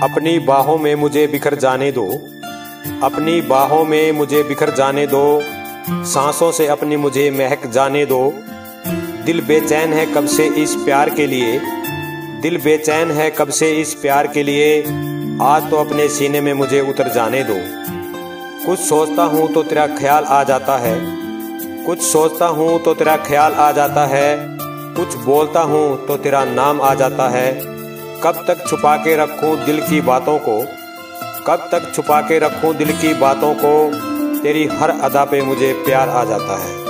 अपनी बाहों में मुझे बिखर जाने दो, अपनी बाहों में मुझे बिखर जाने दो, सांसों से अपनी मुझे महक जाने दो। दिल बेचैन है कब से इस प्यार के लिए, दिल बेचैन है कब से इस प्यार के लिए, आज तो अपने सीने में मुझे उतर जाने दो। कुछ सोचता हूँ तो तेरा ख्याल आ जाता है, कुछ सोचता हूँ तो तेरा ख्याल आ जाता है, कुछ बोलता हूँ तो तेरा नाम आ जाता है। कब तक छुपा के रखूँ दिल की बातों को, कब तक छुपा के रखूँ दिल की बातों को, तेरी हर अदा पे मुझे प्यार आ जाता है।